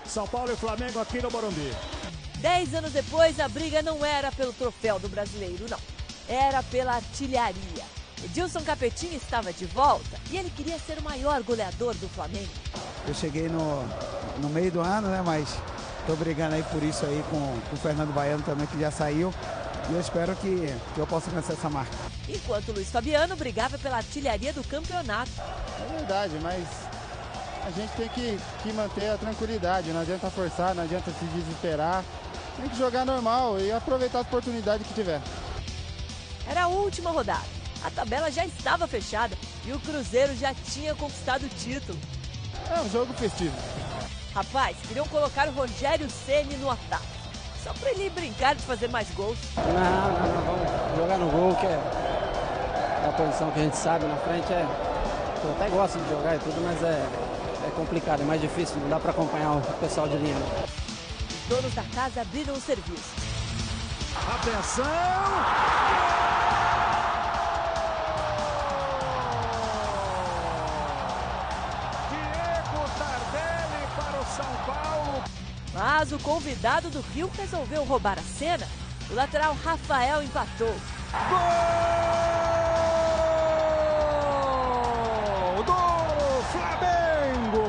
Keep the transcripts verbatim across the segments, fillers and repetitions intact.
São Paulo e Flamengo aqui no Morumbi. Dez anos depois, a briga não era pelo troféu do brasileiro, não. Era pela artilharia. Edilson Capetinha estava de volta e ele queria ser o maior goleador do Flamengo. Eu cheguei no, no meio do ano, né, mas estou brigando aí por isso aí com, com o Fernando Baiano também, que já saiu. E eu espero que, que eu possa alcançar essa marca. Enquanto Luiz Fabiano brigava pela artilharia do campeonato. É verdade, mas a gente tem que, que manter a tranquilidade. Não adianta forçar, não adianta se desesperar. Tem que jogar normal e aproveitar a oportunidade que tiver. Era a última rodada. A tabela já estava fechada e o Cruzeiro já tinha conquistado o título. É um jogo festivo. Rapaz, queriam colocar o Rogério Ceni no ataque, só para ele brincar de fazer mais gols. Não, não, não, vamos jogar no gol, que é a posição que a gente sabe na frente. É, eu até gosto de jogar e tudo, mas é, é complicado, é mais difícil, não dá para acompanhar o pessoal de linha. Os donos da casa abriram o serviço. Atenção! São Paulo. Mas o convidado do Rio resolveu roubar a cena. O lateral Rafael empatou. Gol do Flamengo!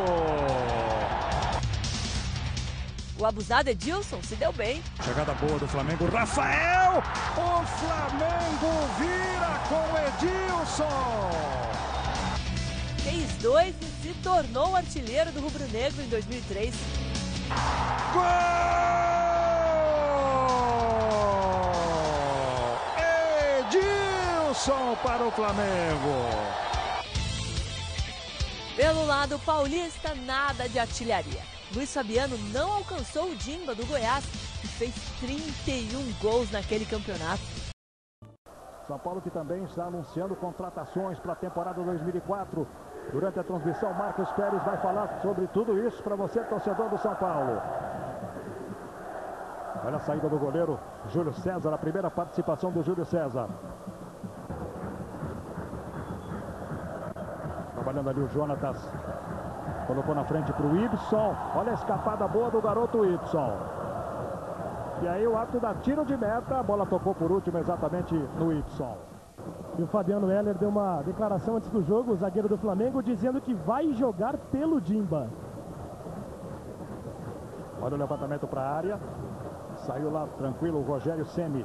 O abusado Edilson se deu bem. Chegada boa do Flamengo, Rafael! O Flamengo vira com Edilson! Fez dois e se tornou artilheiro do rubro-negro em dois mil e três. Gol! Edilson para o Flamengo. Pelo lado paulista, nada de artilharia. Luiz Fabiano não alcançou o Dimba do Goiás e fez trinta e um gols naquele campeonato. São Paulo que também está anunciando contratações para a temporada dois mil e quatro. Durante a transmissão, Marcos Pérez vai falar sobre tudo isso para você, torcedor do São Paulo. Olha a saída do goleiro Júlio César, a primeira participação do Júlio César. Trabalhando ali o Jonatas. Colocou na frente para o Ibson. Olha a escapada boa do garoto Ibson. E aí o árbitro dá tiro de meta. A bola tocou por último exatamente no Ibson. E o Fabiano Heller deu uma declaração antes do jogo, o zagueiro do Flamengo, dizendo que vai jogar pelo Dimba. Olha o levantamento para a área. Saiu lá tranquilo o Rogério Ceni.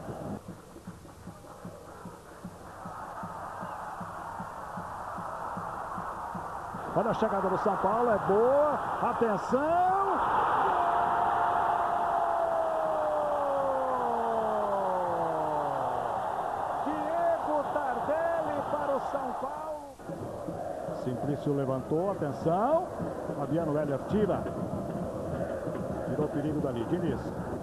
Olha a chegada do São Paulo, é boa. Atenção! São Paulo. Simplício levantou, atenção. Fabiano Heller tira. Tirou o perigo dali. Diniz.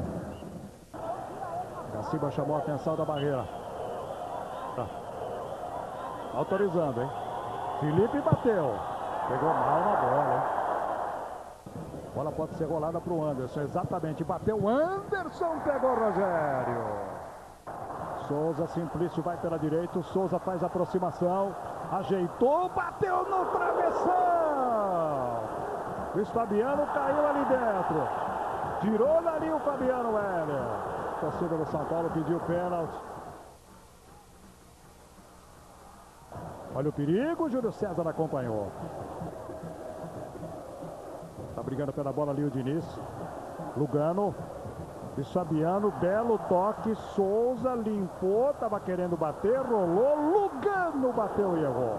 Gaciba chamou a atenção da barreira. Tá. Autorizando, hein? Felipe bateu. Pegou mal na bola, hein? A bola pode ser rolada para o Anderson. Exatamente. Bateu. Anderson pegou o Rogério. Souza, Simplício vai pela direita, o Souza faz a aproximação, ajeitou, bateu no travessão. Luiz Fabiano caiu ali dentro, tirou dali o Fabiano Heller. A torcida do São Paulo pediu pênalti. Olha o perigo, o Júlio César acompanhou. Tá brigando pela bola ali o Diniz. Lugano. E Fabiano, belo toque, Souza limpou, estava querendo bater, rolou, Lugano bateu e errou.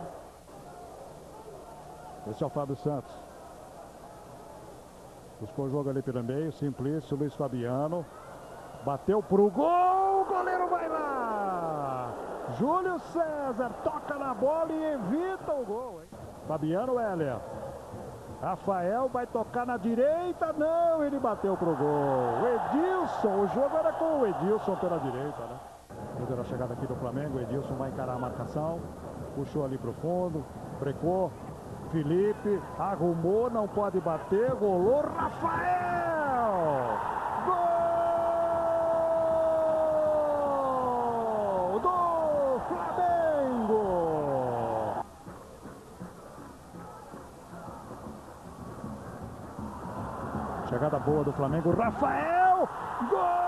Esse é o Fábio Santos. Buscou o jogo ali pelo meio, Simplício, Luiz Fabiano. Bateu pro gol, o goleiro vai lá. Júlio César toca na bola e evita o gol, hein? Fabiano Heller. Rafael vai tocar na direita, não, ele bateu pro gol. O Edilson, o jogo era com o Edilson pela direita, né? Depois da chegada aqui do Flamengo, o Edilson vai encarar a marcação, puxou ali pro fundo, brecou, Felipe, arrumou, não pode bater, golou, Rafael! Gol do Flamengo! Chegada boa do Flamengo, Rafael, gol!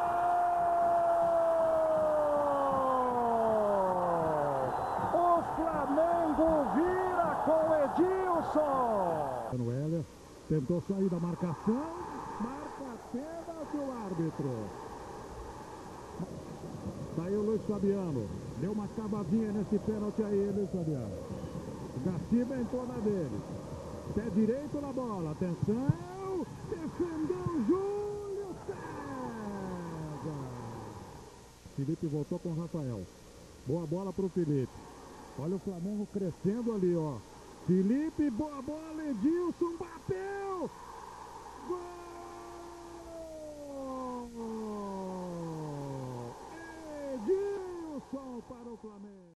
O Flamengo vira com Edilson. O Heller tentou sair da marcação, marca apenas o árbitro. Saiu o Luiz Fabiano, deu uma cavadinha nesse pênalti aí, Luiz Fabiano. O Garcia entrou na dele. Pé direito na bola, atenção, defendeu Júlio César. Felipe voltou com o Rafael. Boa bola para o Felipe. Olha o Flamengo crescendo ali, ó. Felipe, boa bola, Edilson, bateu! Gol! Edilson para o Flamengo.